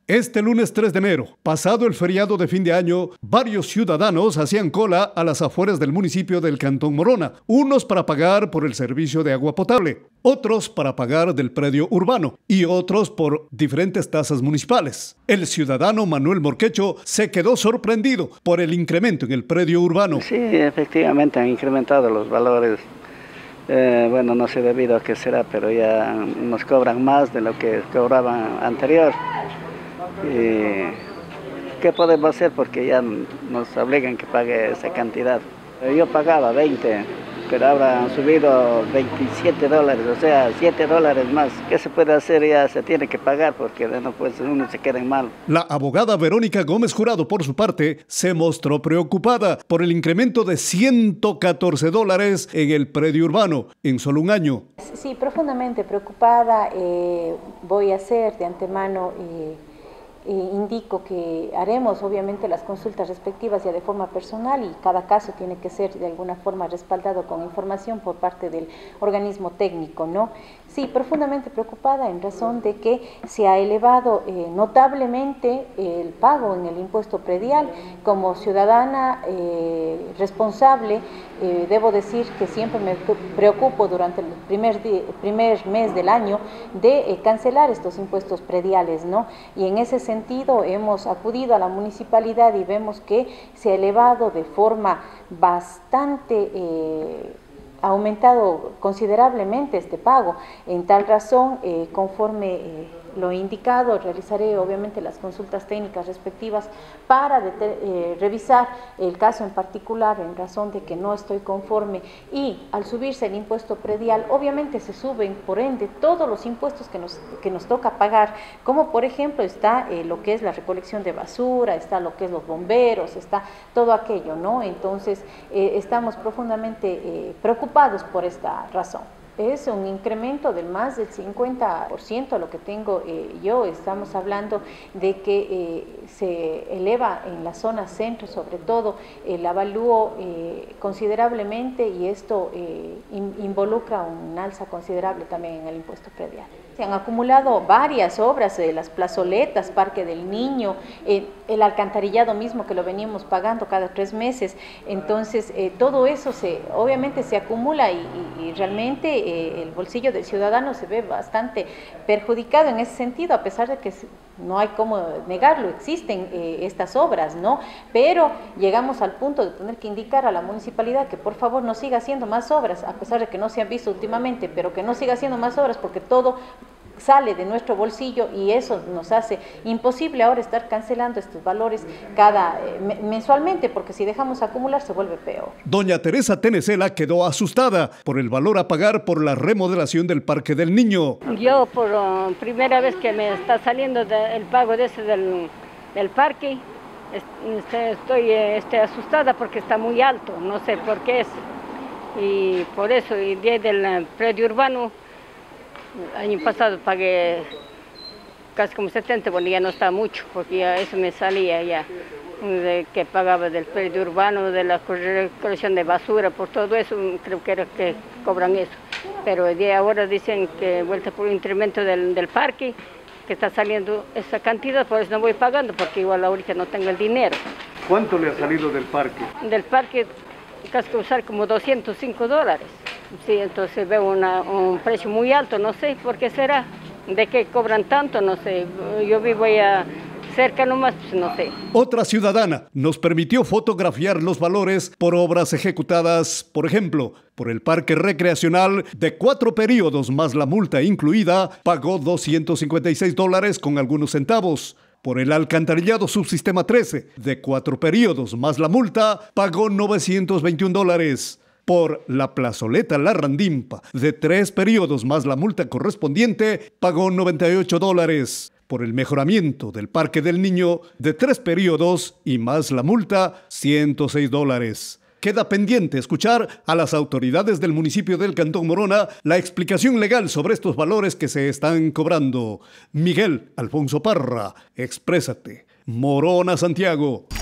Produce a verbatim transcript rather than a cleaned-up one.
Este lunes tres de enero, pasado el feriado de fin de año, varios ciudadanos hacían cola a las afueras del municipio del Cantón Morona, unos para pagar por el servicio de agua potable, otros para pagar del predio urbano y otros por diferentes tasas municipales. El ciudadano Manuel Morquecho se quedó sorprendido por el incremento en el predio urbano. Sí, efectivamente han incrementado los valores. Eh, bueno, no sé debido a qué será, pero ya nos cobran más de lo que cobraban anterior. Y ¿qué podemos hacer? Porque ya nos obligan que pague esa cantidad. Yo pagaba veinte, pero ahora han subido veintisiete dólares, o sea, siete dólares más. ¿Qué se puede hacer? Ya se tiene que pagar porque no, pues uno se queda en mal. La abogada Verónica Gómez Jurado, por su parte, se mostró preocupada por el incremento de ciento catorce dólares en el predio urbano en solo un año. Sí, profundamente preocupada. Eh, voy a hacer de antemano... Eh, Eh, indico que haremos obviamente las consultas respectivas ya de forma personal y cada caso tiene que ser de alguna forma respaldado con información por parte del organismo técnico, ¿no? Sí, profundamente preocupada en razón de que se ha elevado eh, notablemente el pago en el impuesto predial. Como ciudadana eh, responsable, eh, debo decir que siempre me preocupo durante el primer, día, primer mes del año de eh, cancelar estos impuestos prediales, ¿no? Y en ese sentido hemos acudido a la municipalidad y vemos que se ha elevado de forma bastante... Eh, ha aumentado considerablemente este pago. En tal razón, eh, conforme eh, lo indicado, realizaré obviamente las consultas técnicas respectivas para eh, revisar el caso en particular en razón de que no estoy conforme, y al subirse el impuesto predial, obviamente se suben por ende todos los impuestos que nos, que nos toca pagar, como por ejemplo está eh, lo que es la recolección de basura, está lo que es los bomberos, está todo aquello, ¿no? Entonces eh, estamos profundamente eh, preocupados por esta razón. Es un incremento del más del cincuenta por ciento lo que tengo eh, yo. Estamos hablando de que eh, se eleva en la zona centro, sobre todo el avalúo eh, considerablemente, y esto eh, in, involucra un alza considerable también en el impuesto predial. Se han acumulado varias obras, eh, las plazoletas, Parque del Niño, eh, el alcantarillado mismo que lo veníamos pagando cada tres meses. Entonces eh, todo eso se, obviamente se acumula y, y, y realmente eh, el bolsillo del ciudadano se ve bastante perjudicado en ese sentido, a pesar de que no hay cómo negarlo, existen eh, estas obras, ¿no? Pero llegamos al punto de tener que indicar a la municipalidad que por favor no siga haciendo más obras, a pesar de que no se han visto últimamente, pero que no siga haciendo más obras porque todo sale de nuestro bolsillo y eso nos hace imposible ahora estar cancelando estos valores cada eh, mensualmente, porque si dejamos acumular se vuelve peor. Doña Teresa Tenecela quedó asustada por el valor a pagar por la remodelación del Parque del Niño. Yo por uh, primera vez que me está saliendo de, el pago de ese del, del parque, este, estoy este, asustada porque está muy alto, no sé por qué es, y por eso y de, del predio urbano. El año pasado pagué casi como setenta, bueno, ya no está mucho, porque ya eso me salía ya, de que pagaba del predio urbano, de la recolección de basura, por todo eso, creo que era que cobran eso. Pero de ahora dicen que vuelta por un incremento del, del parque, que está saliendo esa cantidad, por eso no voy pagando, porque igual ahorita no tengo el dinero. ¿Cuánto le ha salido del parque? Del parque casi que usar como doscientos cinco dólares. Sí, entonces veo una, un precio muy alto, no sé por qué será, de qué cobran tanto, no sé, yo vivo allá cerca nomás, pues no sé. Otra ciudadana nos permitió fotografiar los valores por obras ejecutadas, por ejemplo, por el parque recreacional de cuatro periodos más la multa incluida, pagó doscientos cincuenta y seis dólares con algunos centavos. Por el alcantarillado subsistema trece, de cuatro periodos más la multa, pagó novecientos veintiún dólares. Por la plazoleta La Randimpa, de tres periodos más la multa correspondiente, pagó noventa y ocho dólares. Por el mejoramiento del Parque del Niño, de tres periodos y más la multa, ciento seis dólares. Queda pendiente escuchar a las autoridades del municipio del Cantón Morona la explicación legal sobre estos valores que se están cobrando. Miguel Alfonso Parra, exprésate. Morona, Santiago.